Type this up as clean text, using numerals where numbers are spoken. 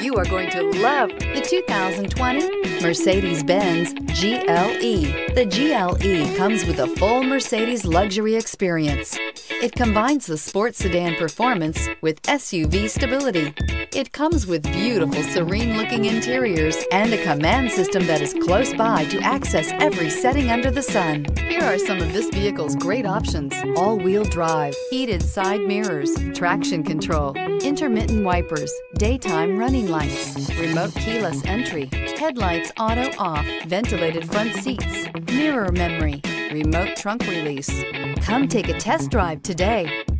You are going to love the 2020 Mercedes-Benz GLE. The GLE comes with a full Mercedes luxury experience. It combines the sports sedan performance with SUV stability. It comes with beautiful, serene-looking interiors and a command system that is close by to access every setting under the sun. Here are some of this vehicle's great options: all-wheel drive, heated side mirrors, traction control, intermittent wipers, daytime running lights, remote keyless entry, headlights auto off, ventilated front seats, mirror memory, remote trunk release. Come take a test drive today.